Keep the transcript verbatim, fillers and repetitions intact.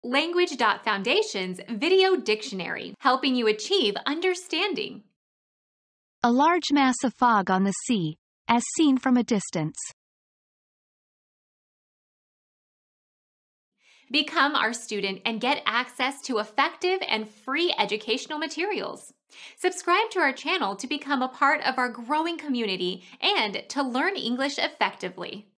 Language.Foundation's Video Dictionary, helping you achieve understanding. A large mass of fog on the sea, as seen from a distance. Become our student and get access to effective and free educational materials. Subscribe to our channel to become a part of our growing community and to learn English effectively.